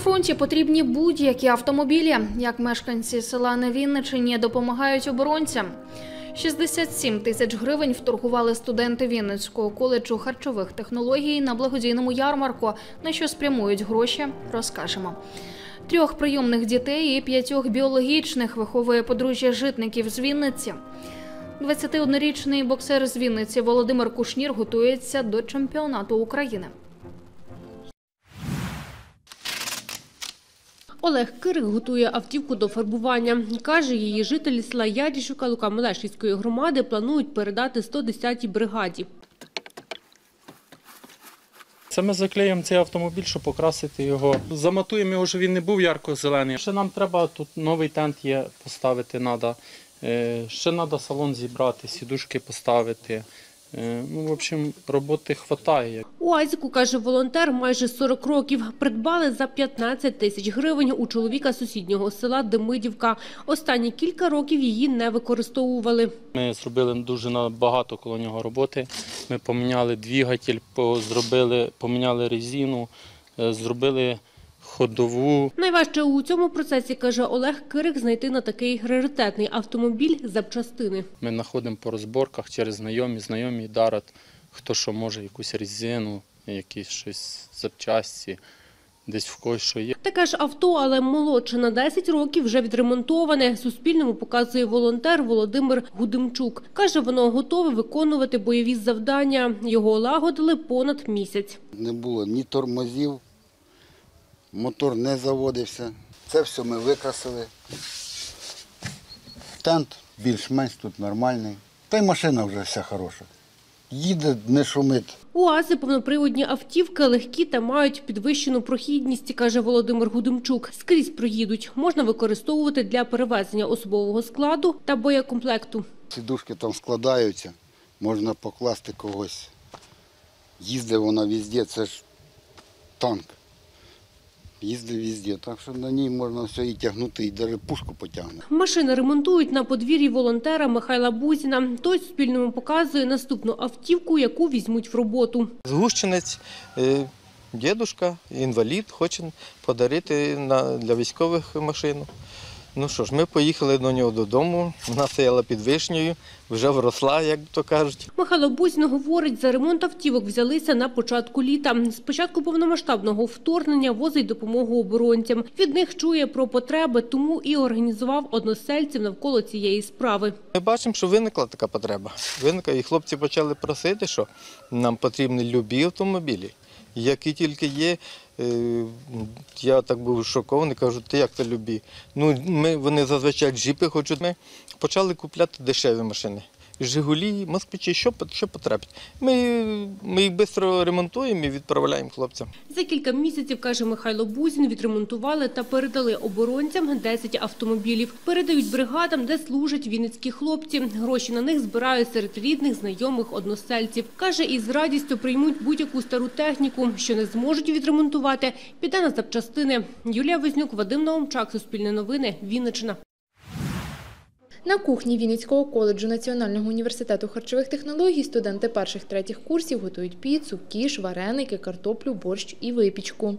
фронті потрібні будь-які автомобілі. Як мешканці села на Вінниччині допомагають оборонцям. 67 тисяч гривень вторгували студенти Вінницького коледжу харчових технологій на благодійному ярмарку. На що спрямують гроші, розкажемо. 3 прийомних дітей і 5 біологічних виховує подружжя Житників з Вінниці. 21-річний боксер з Вінниці Володимир Кушнір готується до чемпіонату України. Олег Кирик готує автівку до фарбування. Каже, її жителі села Ярішівка Лука-Мелешківської громади планують передати 110-й бригаді. Це ми заклеїмо цей автомобіль, щоб покрасити його. Заматуємо його, щоб він не був ярко-зелений. Ще нам треба, тут новий тент є, поставити треба. Ще треба салон зібрати, сідушки поставити. В общем, роботи вистачає. У Азіку, каже волонтер, майже 40 років. Придбали за 15 тисяч гривень у чоловіка сусіднього села Демидівка. Останні кілька років її не використовували. Ми зробили дуже багато коло нього роботи. Ми поміняли двигатель, поміняли резину, зробили ходову. Найважче у цьому процесі, каже Олег Кирик, знайти на такий раритетний автомобіль запчастини. Ми знаходимо по розборках через знайомі дарять, хто що може, якусь резину, якісь щось запчасті, десь в когось що є. Таке ж авто, але молодше на 10 років, вже відремонтоване. Суспільному показує волонтер Володимир Гудимчук. Каже, воно готове виконувати бойові завдання. Його лагодили понад місяць. Не було ні тормозів. Мотор не заводився. Це все ми викрасили. Тент більш-менш тут нормальний. Та й машина вже вся хороша. Їде, не шумить. УАЗи – повноприводні автівки, легкі та мають підвищену прохідність, каже Володимир Гудимчук. Скрізь проїдуть. Можна використовувати для перевезення особового складу та боєкомплекту. Сідушки там складаються, можна покласти когось. Їздить вона везде, це ж танк. Їздить везде, так що на ній можна все і тягнути, і навіть пушку потягне. Машини ремонтують на подвір'ї волонтера Михайла Бузіна. Той Суспільному показує наступну автівку, яку візьмуть в роботу. Згущенець, дідусь, інвалід, хоче подарити для військових машину. Ну що ж, ми поїхали до нього додому, вона стояла під вишнею, вже вросла, як то кажуть. Михайло Бузін говорить, за ремонт автівок взялися на початку літа. З початку повномасштабного вторгнення возить допомогу оборонцям. Від них чує про потреби, тому і організував односельців навколо цієї справи. Ми бачимо, що виникла така потреба. І хлопці почали просити, що нам потрібні любі автомобілі. Які тільки є, я так був шокований, кажу, ти як це любі? Вони зазвичай джипи хочуть. Ми почали купляти дешеві машини. «Жигулі», «Москвичі», що потрапить. Ми їх швидко ремонтуємо і відправляємо хлопцям. За кілька місяців, каже Михайло Бузін, відремонтували та передали оборонцям 10 автомобілів. Передають бригадам, де служать вінницькі хлопці. Гроші на них збирають серед рідних, знайомих, односельців. Каже, із радістю приймуть будь-яку стару техніку, що не зможуть відремонтувати, піде на запчастини. Юлія Вознюк, Вадим Наумчак, Суспільне новини, Вінниччина. На кухні Вінницького коледжу Національного університету харчових технологій студенти перших-третіх курсів готують піцу, кіш, вареники, картоплю, борщ і випічку.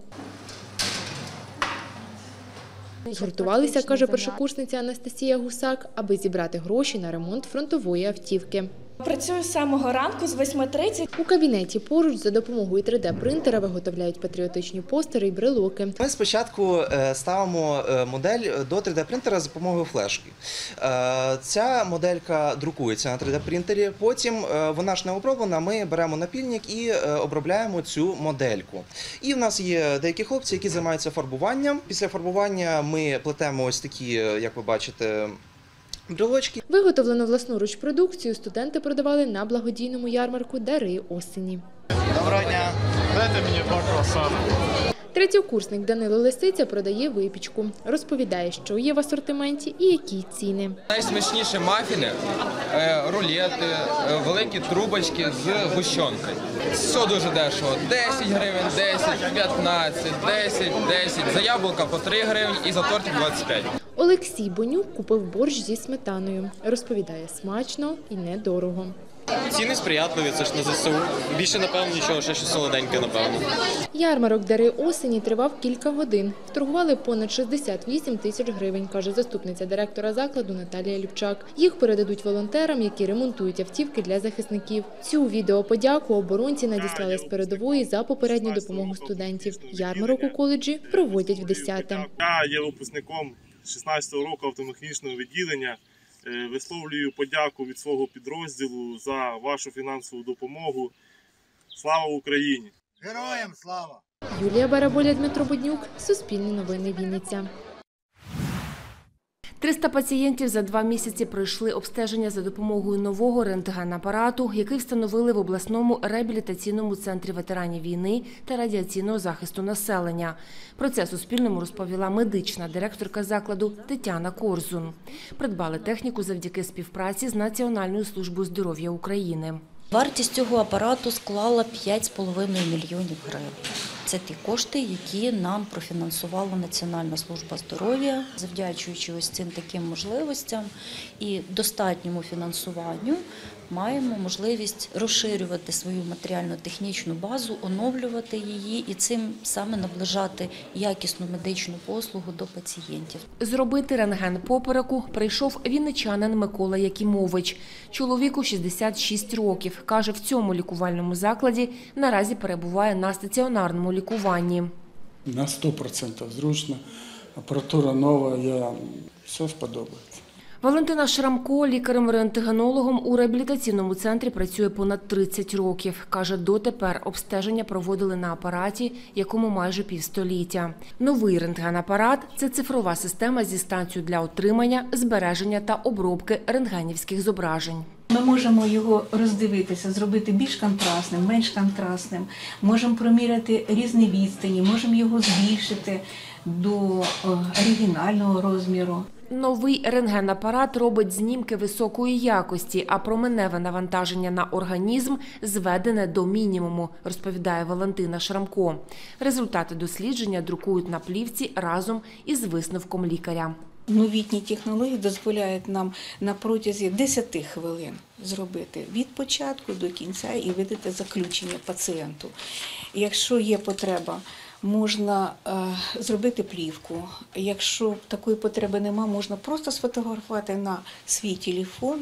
Згуртувалися, каже першокурсниця Анастасія Гусак, аби зібрати гроші на ремонт фронтової автівки. Працюю з самого ранку, з 8:30. У кабінеті поруч за допомогою 3D-принтера виготовляють патріотичні постери і брелоки. Ми спочатку ставимо модель до 3D-принтера за допомогою флешки. Ця моделька друкується на 3D-принтері, потім вона ж не оброблена, ми беремо напільник і обробляємо цю модельку. І в нас є деякі хлопці, які займаються фарбуванням. Після фарбування ми плетемо ось такі, як ви бачите, брелочки. Виготовлену власноруч продукцію студенти продавали на благодійному ярмарку «Дари осені». Доброго дня! Дайте мені 2 круасани. Третьокурсник Данило Лисиця продає випічку. Розповідає, що є в асортименті і які ціни. Найсмачніші мафіни, рулети, великі трубочки з гущонкою. Все дуже дешево. 10 гривень, 10, 15, 10, 10. За яблука по 3 гривні і за тортик 25. Олексій Бонюк купив борщ зі сметаною. Розповідає, смачно і недорого. Ціни сприятливі, це ж на ЗСУ. Більше, напевно, нічого, ще щось солоденьке, напевно. Ярмарок «Дари осені» тривав кілька годин. Вторгували понад 68 тисяч гривень, каже заступниця директора закладу Наталія Ліпчак. Їх передадуть волонтерам, які ремонтують автівки для захисників. Цю відеоподяку оборонці надіслали з передової за попередню допомогу студентів. Ярмарок у коледжі проводять в 10-те. Я є випускником 16-го року автомеханічного відділення. Висловлюю подяку від свого підрозділу за вашу фінансову допомогу. Слава Україні! Героям слава! Юлія Бараболя, Дмитро Буднюк, Суспільне новини, Вінниця. 300 пацієнтів за 2 місяці пройшли обстеження за допомогою нового рентген-апарату, який встановили в обласному реабілітаційному центрі ветеранів війни та радіаційного захисту населення. Про це Суспільному розповіла медична директорка закладу Тетяна Корзун. Придбали техніку завдяки співпраці з Національною службою здоров'я України. Вартість цього апарату склала 5,5 мільйонів гривень. Це ті кошти, які нам профінансувала Національна служба здоров'я. Завдячуючи ось цим таким можливостям і достатньому фінансуванню, маємо можливість розширювати свою матеріально-технічну базу, оновлювати її і цим саме наближати якісну медичну послугу до пацієнтів. Зробити рентген попереку прийшов вінничанин Микола Якімович. Чоловіку 66 років. Каже, в цьому лікувальному закладі наразі перебуває на стаціонарному лікуванні. На 100% зручно, апаратура нова, все сподобається. Валентина Шрамко лікарем-рентгенологом у реабілітаційному центрі працює понад 30 років. Каже, дотепер обстеження проводили на апараті, якому майже півстоліття. Новий рентген-апарат – це цифрова система зі станцією для отримання, збереження та обробки рентгенівських зображень. Ми можемо його роздивитися, зробити більш контрастним, менш контрастним, можемо проміряти різні відстані, можемо його збільшити до оригінального розміру. Новий рентген-апарат робить знімки високої якості, а променеве навантаження на організм зведене до мінімуму, розповідає Валентина Шрамко. Результати дослідження друкують на плівці разом із висновком лікаря. Новітні технології дозволяють нам на протязі 10 хвилин зробити від початку до кінця і видати заключення пацієнту. Якщо є потреба, можна зробити плівку. Якщо такої потреби немає, можна просто сфотографувати на свій телефон.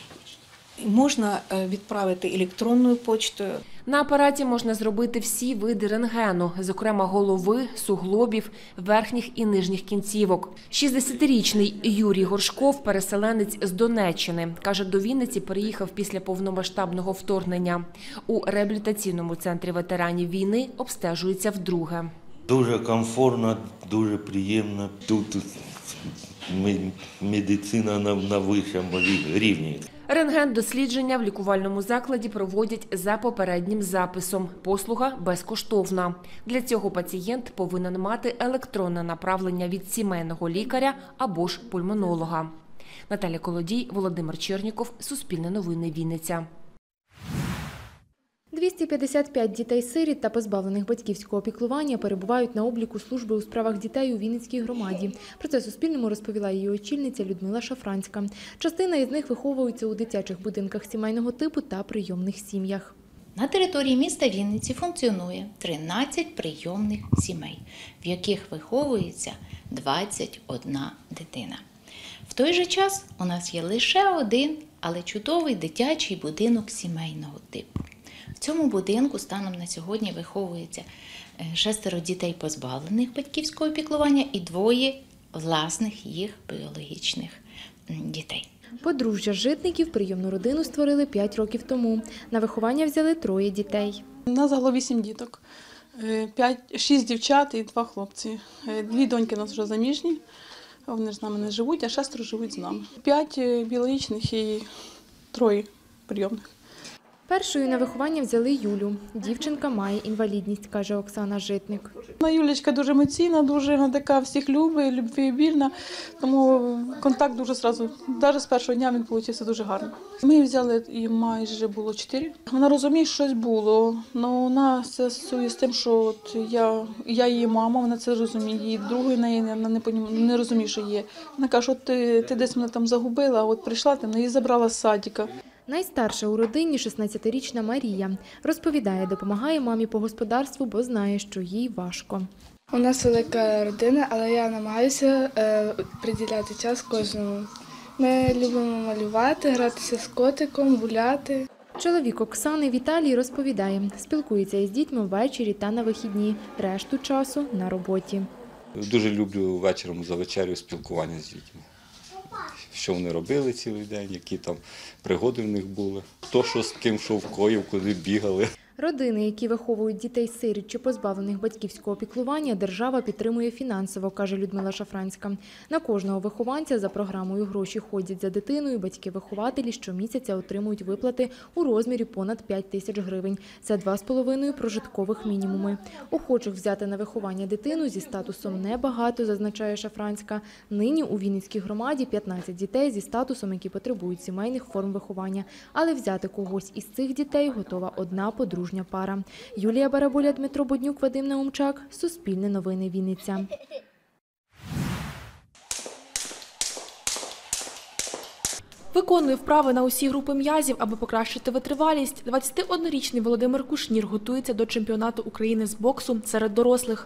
Можна відправити електронною почтою. На апараті можна зробити всі види рентгену, зокрема голови, суглобів, верхніх і нижніх кінцівок. 60-річний Юрій Горшков – переселенець з Донеччини. Каже, до Вінниці переїхав після повномасштабного вторгнення. У реабілітаційному центрі ветеранів війни обстежується вдруге. Дуже комфортно, дуже приємно. Тут медицина на вищому рівні. Рентген-дослідження в лікувальному закладі проводять за попереднім записом. Послуга безкоштовна. Для цього пацієнт повинен мати електронне направлення від сімейного лікаря або ж пульмонолога. Наталя Колодій, Володимир Черніков, Суспільне новини, Вінниця. 255 дітей-сиріт та позбавлених батьківського піклування перебувають на обліку служби у справах дітей у Вінницькій громаді. Про це Суспільному розповіла її очільниця Людмила Шафранська. Частина із них виховуються у дитячих будинках сімейного типу та прийомних сім'ях. На території міста Вінниці функціонує 13 прийомних сімей, в яких виховується 21 дитина. В той же час у нас є лише один, але чудовий дитячий будинок сімейного типу. В цьому будинку станом на сьогодні виховується 6 дітей, позбавлених батьківського піклування, і 2 власних їх біологічних дітей. Подружжя Житників прийомну родину створили 5 років тому. На виховання взяли 3 дітей. У нас загалом 8 діток. 6 дівчат і 2 хлопці. 2 доньки у нас вже заміжні, вони ж з нами не живуть, а 6 живуть з нами. 5 біологічних і 3 прийомних. Першою на виховання взяли Юлю. Дівчинка має інвалідність, каже Оксана Житник. Юлечка дуже емоційна, дуже така, всіх любить, любвеобільна, тому контакт дуже одразу, навіть з першого дня він вийшов дуже гарно. Ми взяли, і майже було 4. Вона розуміє, що щось було, але вона це стосує з тим, що от я її мама, вона це розуміє, і другої неї не розуміє, що є. Вона каже, що ти десь мене там загубила, а от прийшла, ти мене і забрала з садика. Найстарша у родині 16-річна Марія. Розповідає, допомагає мамі по господарству, бо знає, що їй важко. У нас велика родина, але я намагаюся приділяти час кожному. Ми любимо малювати, гратися з котиком, гуляти. Чоловік Оксани Віталій розповідає, спілкується із дітьми ввечері та на вихідні, решту часу на роботі. Дуже люблю вечором за вечерю спілкування з дітьми. Що вони робили цілий день, які там пригоди в них були, хто що з ким що вкоїв, куди бігали. Родини, які виховують дітей-сиріт чи позбавлених батьківського піклування, держава підтримує фінансово, каже Людмила Шафранська. На кожного вихованця за програмою «Гроші ходять за дитиною» батьки-вихователі щомісяця отримують виплати у розмірі понад 5 тисяч гривень. Це 2,5 прожиткових мінімуми. Охочих взяти на виховання дитину зі статусом небагато, зазначає Шафранська. Нині у Вінницькій громаді 15 дітей зі статусом, які потребують сімейних форм виховання. Але взяти когось із цих дітей готова одна подружня пара. Юлія Барабуля, Дмитро Боднюк, Вадим Наумчак. Суспільне новини, Вінниця. Виконує вправи на усі групи м'язів, аби покращити витривалість. 21-річний Володимир Кушнір готується до чемпіонату України з боксу серед дорослих.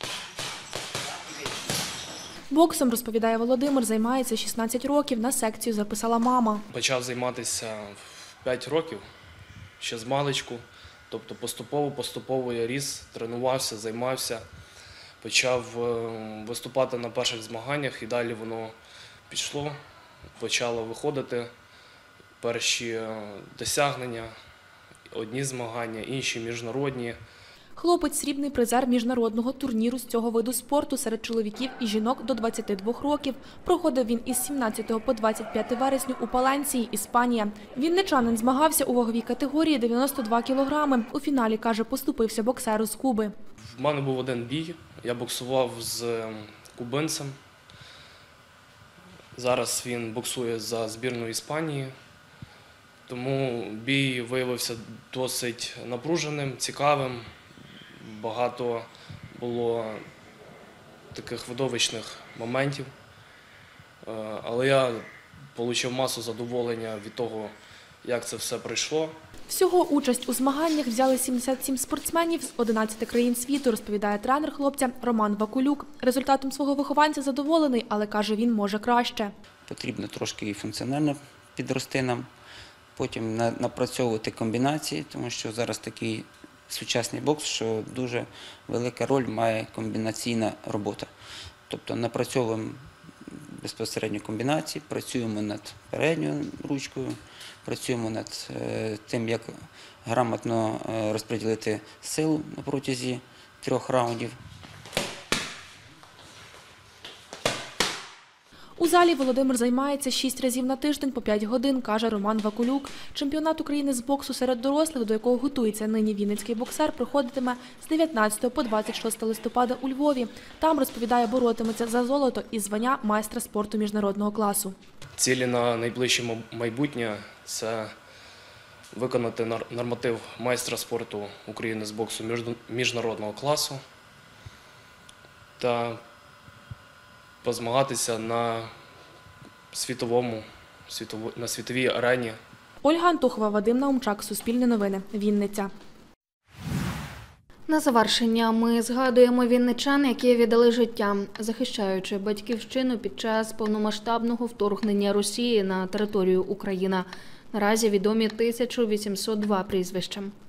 Боксом, розповідає Володимир, займається 16 років. На секцію записала мама. Почав займатися в 5 років, ще з маличку. Тобто поступово я ріс, тренувався, займався, почав виступати на перших змаганнях і далі воно пішло, почало виходити перші досягнення, одні змагання, інші міжнародні. Хлопець – срібний призер міжнародного турніру з цього виду спорту серед чоловіків і жінок до 22 років. Проходив він із 17 по 25 вересня у Паленції, Іспанія. Вінничанин змагався у ваговій категорії 92 кілограми. У фіналі, каже, поступився боксеру з Куби. В мене був один бій, я боксував з кубинцем. Зараз він боксує за збірну Іспанії. Тому бій виявився досить напруженим, цікавим. Багато було таких видовищних моментів, але я отримав масу задоволення від того, як це все пройшло. Всього участь у змаганнях взяли 77 спортсменів з 11 країн світу, розповідає тренер хлопця Роман Вакулюк. Результатом свого вихованця задоволений, але каже, він може краще. Потрібно трошки і функціонально підрости нам, потім напрацьовувати комбінації, тому що зараз такий сучасний бокс, що дуже велика роль має комбінаційна робота. Тобто напрацьовуємо безпосередньо комбінації, працюємо над передньою ручкою, працюємо над тим, як грамотно розподілити силу на протязі 3 раундів. У залі Володимир займається 6 разів на тиждень по 5 годин, каже Роман Вакулюк. Чемпіонат України з боксу серед дорослих, до якого готується нині вінницький боксер, проходитиме з 19 по 26 листопада у Львові. Там, розповідає, боротиметься за золото і звання майстра спорту міжнародного класу. Цілі на найближче майбутнє – це виконати норматив майстра спорту України з боксу міжнародного класу та позмагатися на світовій арені. Ольга Антохова, Вадим Наумчак, Суспільне новини, Вінниця. На завершення ми згадуємо вінничан, які віддали життя, захищаючи батьківщину під час повномасштабного вторгнення Росії на територію України. Наразі відомі 1802 прізвища.